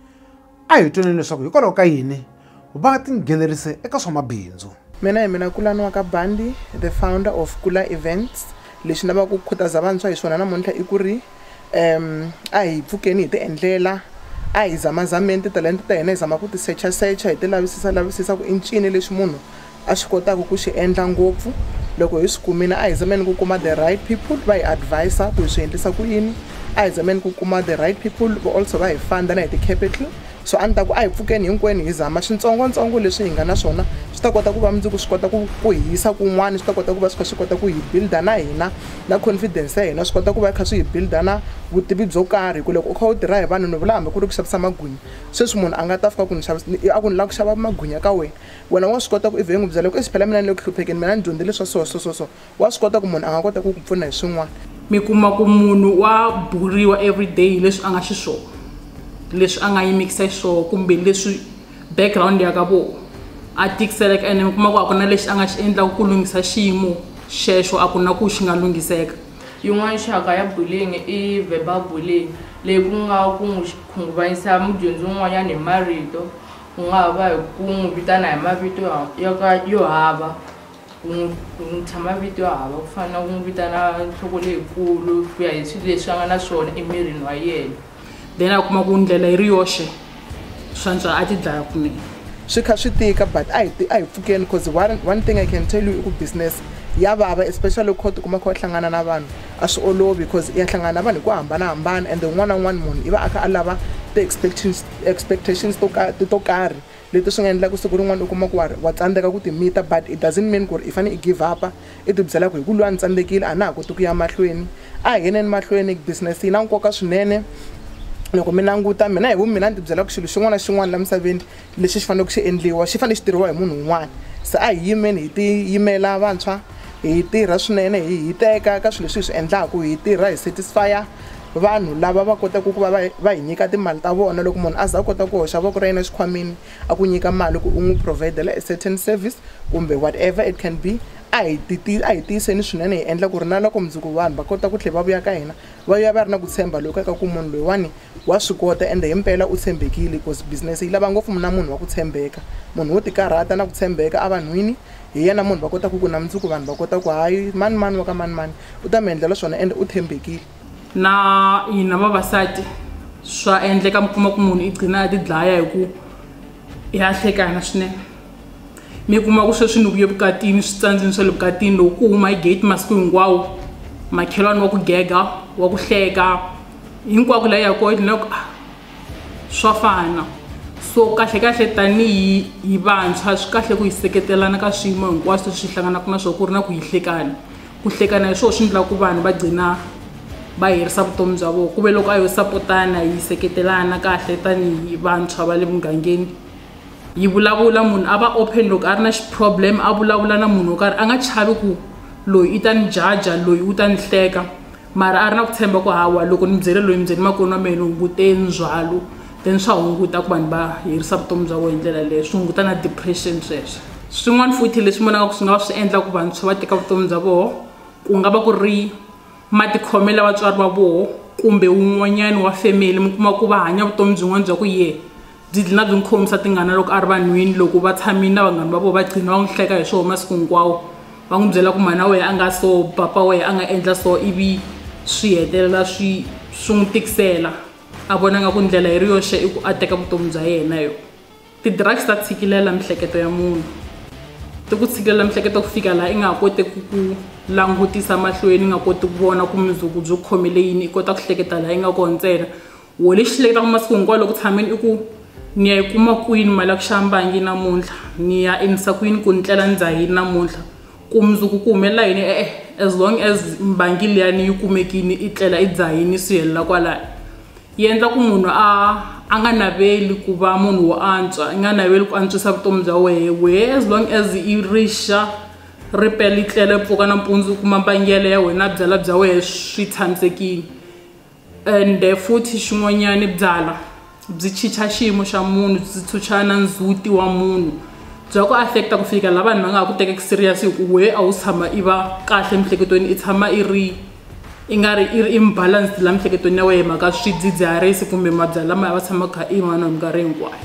Speaker 8: a hi twaneni leswaku hikwalaho ka yini va tinghenerise eka swa mabindzu
Speaker 5: mina hi mina Kulaniwa ka Bandi the founder of Kula Events lexi na va ku khutaza vantshwa hi swona namuntlha i ku ri um a hi pfukeni hi ti endlela a hi zamazameni titalenta ta hina hi zama ku ti secha secha hi ti lavisisa lavisisa ku i ncini lexi munhu a xi kotaka ku xi endla ngopfu loko hi swi kumile a hi zameni ku kuma the right people va hi advisa ku hi swi endlisa ku yini a hi zameni ku kuma the right people vo also va hi funda na hi ti-capital so a ni ta ku a hi pfukeni hinkwenu hi zama swintsongontsongo leswi hi nga na swona swi ta kota ku va mundzuku swi kota ku ku hi yisa kun'wana swi ta kota ku va swi kha swi kota ku hi builda na hina na confidence ya hina swi kota ku va kha swi hi builda na vutivi byo karhi ku loko u kha u tirha hi vanhu ni vula hambi ku ri ku xavisa magwinya sweswi munhu a nga ta fika ku ni xavisa a ku ni lava ku xava magwinya ka wena wena wa swi kota ku ive n'wi byela ku isiphela mina ni le ku hluphekeni mina ni dyondzile swa so so so so wa swi kota ku munhu a nga kota ku ku pfuna hi swin'wana
Speaker 19: mi kuma ku munhu wa buriwa everyday leswi a nga xiswona leswi a nga yimikisa xiswona kumbe leswi background ya ka vo a tikiseleka ene mi kuma ku a ku na lexi a nga xi endlaka ku lunghisa xiyimo xexo a ku na ku xi nga lunghiseka
Speaker 11: yin'wana xaka ya bullying i verbal bullying leyi ku nga ku n'wi khunguvanyisa mudyondzi wun'wanyana hi marito ku nga va hi ku n'wi vitana hi mavito yo ka yo hava ku n'wi tshama vito yo hava ku fana na ku n'wi vitana nhloko leyikulu ku ya hi swilo leswi a nga na swona emirini wa yena
Speaker 19: then a kuma ku ndlela yi ri yoxe swantswa a ti dlaya kunene
Speaker 5: swi kha swi tika but a hi a hi pfukeni because one, one thing I can tell you i ku business ya vava especially loko u kuma kha u hlangana na vanhu a swi olovi because ya hlangana na vanhu hi ku hambanahambana and un'wana na un'wana munhu i va a kha a lava ti-expectations expectations to to karhi leti swi nga endlaka siku rin'wana u kuma ku wa tsandzeka ku ti mita but it doesn't mean ku ri i fanele i give up i ti byela ku hi ku loyi a ni tsandzekile a na ha koti ku ya mahlweni a hi yeneni mahlweni business yi na nkoka swinene loko mi languta mina hi vu mina ni ti byela ku xilo xin'wana na xin'wana la misaveni lexi xi fanele ku xi endliwa xi fanele xi tirhiwa hi munhu un'wana se a hi yimeni hi ti yimela vantshwa hi tirha swinene hi hi teka ka swilo leswi hi swi endlaku hi tirha hi satisfya vanhu lava va kotaka ku va va hi nyika timali ta vona loko munhu a za a kota ku hoxa voko ra yena xikhwamini a ku nyika mali ku u n'wi providela a certain service kumbe whatever it can be a hi ti a hi tiyiseni swinene hi endla ku ri na loko mundzuku vanhu va kota ku tlhe va vuya ka hina va ya va ri na ku tshemba loko eka ku munhu loyiwani wa swi kota ende himpela u tshembekile because business yi lava ngopfu na munhu wa ku tshembeka munhu wo tikarhata na ku tshembeka a vanhwini hi yena munhu va kota ku ku na mundzuku vanhu va kota ku hayi mani mani wa ka mani mani u ta mi endlela swona ende u tshembekile.
Speaker 19: Na hina vavasati swa endleka mi kuma ku munhu i gcina a ti dlaya hi ku ya hlekana swinene mi kuma ku sweswi ni vuye vukatini switsandzini swa le vukatini loko ku huma hi gate masiku hinkwawo makhelwani wa ku gega wa ku hleka hinkwako laha ya koho loko swa fana so kahle kahle tanihi hi vantshwa swi kahle ku hi seketelana ka swiyimo hinkwaswo swi hlanganaka na swona ku ri na ku hi hlekana ku hlekana hi swona swi endlaka ku vanhu va gcina va herisa vutomi bya vona ku ve loko a yo sapotana hi seketelana kahle tanihi vantshwa va le mugangeni yi vulavula munhu a va open loko a ri na xiproblem a vulavula na munhu wo karhi a nga chavi ku loyi i ta ni jaja loyi u ta ni hleka mara a ri na ku tshemba ku hawa loko ni byele loyi mbyeni makoni wa mina hunguteni ndzhwalo then swa hunguta ku vanhu va herisa vutomi bya vona hi ndlela leyo swi hunguta na depression sweswo swin'wana futhi leswi vonaka ku swi nga va swi endla ku vantshwa va teka vutomi bya vona ku nga va ku ri matikhomela vatswari va vona kumbe wun'wanyani wa family mi kuma ku va hanya vutomi byin'wana bya ku ye byi dlina byi n'wi khomisa tingana loko a ri vanhwini loko va tshamile na vanghana va vona va gcina va n'wi hleka hi swona masiku hinkwawo va n'wi byela ku mana wa yena a nga so papa wa yena a nga endla so ivi swi hetelela swi swi n'wi tikisela a vona nga ku ndlela yi ri yoxe i ku a teka vutomi bya yena yo ti-drugs ta tshikilela miehleketo ya munhu ti ku tshikilela miehleketo ku fika laha i nga ha koteki ku langutisa mahlweni i nga koti ku vona ku mundzuku byi khomele yini i kota ku hleketa laha i nga kona ntsena wo lexi hleketaka masiku hinkwawo loko tshameni i ku ni ya yi kuma kwini mali ya ku xava mbangi namuntlha ni ya endlisa kwini ku ni tlela ndzhayini namuntlha ku mundzuku ku humelela yini e-e as long as mbangi liyani yi kumekini i tlela i dzhayini swi helela kwalaya yi endla ku munhu a a nga naveli ku va munhu wo antswa i nga naveli ku antswisa vutomi bya wehe wehe as long as i rixa ripele i tlela pfuka nampundzu u kuma mbangelo ya wena byala bya wehe swi tshamisekile ende futhi xin'wanyani byala byi chicha xiyimo xa munhu byi tshunxa na ndzhuti wa munhu bya ku affecta ku fika la vanhu va nga ha ku tekeki serious hi ku wehe a wu tshama i va kahle emiehleketweni i tshama i ri i nga ri i ri imbalanced la mihleketweni ya wena mhaka swidzidziharisi kumbe mabyalwa lama va tshamaka kha i n'wana hi minkarhi hinkwayo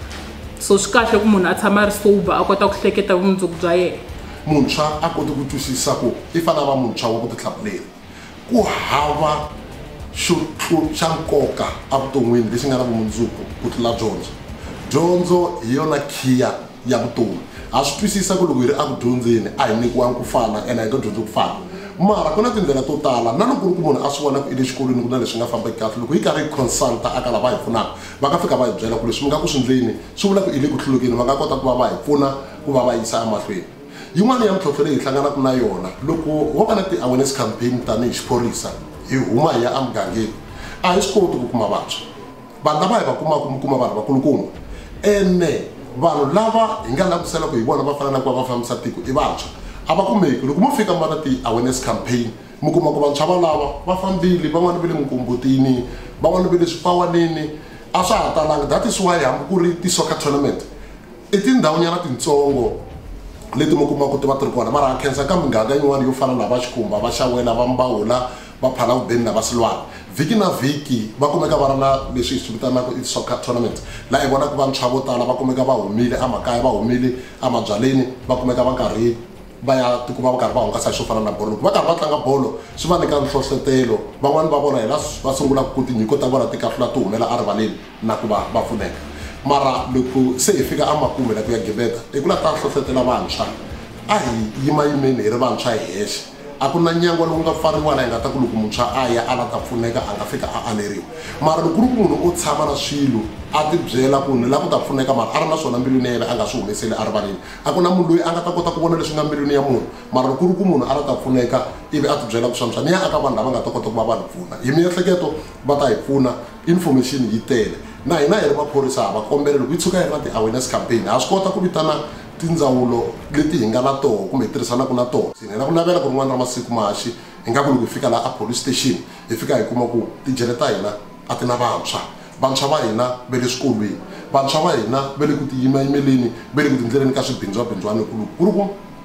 Speaker 19: so swi kahle ku munhu a tshama a ri sober a kota ku hleketa vumundzuku bya yena
Speaker 7: muntshwa a koti ku twisisa ku i fanele va muntshwa wa ku tihlamulela ku hava xo xa nkoka evuton'wini lexi nga na vumundzuku ku tlula dyondzo dyondzo hi yona khiya ya vutomi ha swi twisisa ku loko hi ri aku dyondzeni a hi nyikiwangi ku fana ene a hi nga dyondzi ku fana mara ku na tindlela to tala na loko ri ku munhu a swi vona ku i le xikolweni ku na leswi nga fambeki kahle loko hi karhi hi consulta aka lava hi pfunaka va nga fika va hi byela ku leswi mi nga ku swi ndleni swi vula ku i le ku hlulukeni va nga kota ku va va hi pfuna ku va va yisa emahlweni yin'wana ya mintlhontlho leyi hi hlanganaka na yona loko wo va na ti-awareness campaign tanihi xiphorisa hi huma hi ya emugangeni a hi swi koti ku kuma vantshwa vanhu lava hi va kumaka mi kuma vanhu vakulukumba ene vanhu lava hi nga langutisela ku hi vona va fanele ku va va fambisa tiko i vantshwa a va kumeki loko mo fika ma na ti-awareness campaign mi kuma ku vantshwa valava va fambile van'wana va le mukombotini van'wana va le swipawanini a swa ha talanga that is why hambi ku ri ti-soccer tournament i tindhawunyana tintsongo leti mi kumaka ti va ti ri kona mara ha khensa ka miganga yin'wana yo fana na va xikhumba va xawela va mbawula va phala vubeni na va silwana vhiki na vhiki va kumeka va ri na leswi hi swi vitanaka i-soccer tournament laha hi vonaka vantshwa vo tala va kumeka va humile emakaya va humile emabyaleni va kumeka va karhi va ya tikuma va karhi va hungasa xo fana na bolo loko va karhi va tlanga bolo swi va nyika nhlohlotelo van'wani va vona hi la va sungulaka ku tinyiko ta vona ti kahlula ti humela erivaleni na ku va va pfuneka mara loko se hi fika emakume la ku ya gibeta i ku la ta hlohlotela vantshwa a hi yimayimeni hi ri vantshwa hi hexe a ku na nyangwa lowu nga pfariwa la hi nga ta ku loko muntshwa a ya a la ta pfuneka a nga fika a aleriwa mara loko ri ku munhu o tshama na swilo a ti byela ku ni la ku ta pfuneka mara a ri na swona mbilwini ya yena a nga swi humeseli erivaleni a ku na munhu loyi a nga ta kota ku vona leswi nga mbilwini ya munhu mara loko ri ku munhu a la ta pfuneka ivi a ti byela ku swamswa ni ya aka vanhu lava nga ta kota ku va va ni pfuna hi miehleketo va ta hi pfuna information yi tele na hina hi ri maphorisa ha va kombela loko hi tshuka hi ri na ti-awareness campaign ha swi kota ku vitana tindzawulo leti hi nga na toho kumbe hi tirhisanaka na tona hi na ku navela ku rin'wana ra masiku maxi hi nga ku loko hi fika laha a police station hi fika hi kuma ku tijele ta hina a ti na vantshwa vantshwa va hina va le swikolweni vantshwa va hina va le ku tiyimayimeleni va le ku tindleleni ka swibindzwabindzwana ku ku ri ku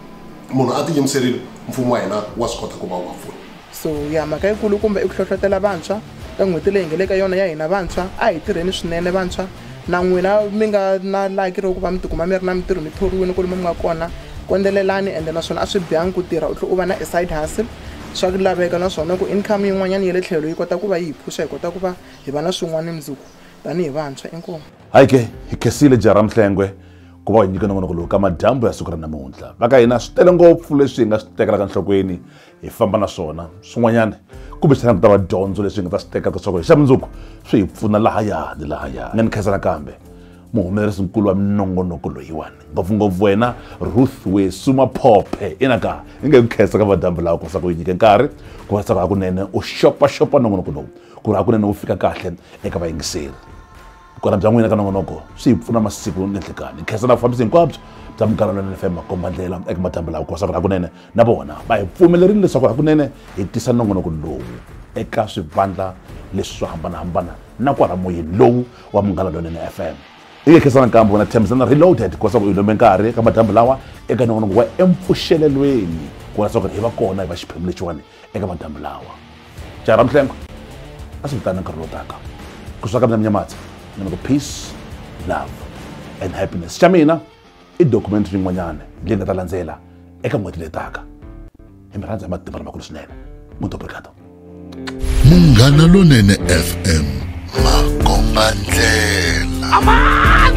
Speaker 7: munhu a ti yimiserile mfumo wa hina wa swi kota ku va wa pfuna.
Speaker 5: So ya mhaka yikulu kumbe i ku hlohlotela vantshwa ka n'hweti leyi hi nga le ka yona ya hina vantshwa a hi tirheni swinene vantshwa na n'wina mi nga na laki ro ku va mi tikuma mi ri na mitirho mi thoriwini kwalomu mi nga kona kondelelani ende naswona a swi bihangi ku tirha u tlhe u va na a side hustle swa ku laveka naswona ku income yin'wanyana ya le tlhelo yi kota ku va yi hi phusha hi kota ku va hi va na swin'wana mundzuku tanihi vantshwa inkomu.
Speaker 1: Hayi ke hi khesile Jara Mhlengwe ku va hi nyika nongonoko lowu ka madyambu ya siku ra namuntlha va ka hina swi tele ngopfu leswi hi nga swi tekelaka nhlokweni hi famba na swona swin'wanyana kumbe xana ku ta va dyondzo leswi hi nga ta swi tekaka leswaku hi xa mundzuku swi hi pfuna lahaya ni lahaya nga ni khensa nakambe muhumelerisi nkulu wa minongonoko loyiwani ngopfungopfu wena Ruth Wesu Maphophe inaka i nge ku khensa ka madyambu lawa ku sa ku hi nyike nkarhi ku va tsaka hakunene u xopaxopa nongonoko lowu ku ri hakunene wu fika kahle eka vayingiseri kona bya n'wina ka nongonoko swi hi pfuna masiku ni nhlekani khensa na vufambisi hinkwabyo bya Munghana Lonene F M makombandlela eka madyambu lawa ku va tsaka hakunene na vona va hi pfumelerile leswaku hakunene hi tisa nongonoko lowu eka swivandla leswi swo hambanahambana na kwala moyeni lowu wa Munghana Lonene F M. I nge khensa nakambe wena Thamsanqa Reloaded ku va tsaka u hi lombe nkarhi eka madyambu lawa eka nongonoko wa empfuxelelweni ku va tsaka hi va kona hi va xiphemu lexiwani eka madyambu lawa. Jara Mhlengwe a swi vitana nkarhi lowu taka ku suka ka mina Mnyamatsa ni ku peace love and happiness xa mina i documentary yin'wanyana leyi nga ta landzela eka n'hweti leyi taka hi mi rhandza hi matimba lamakulu swinene muito obrigado.
Speaker 2: Munghana Lonene F M makombandlela.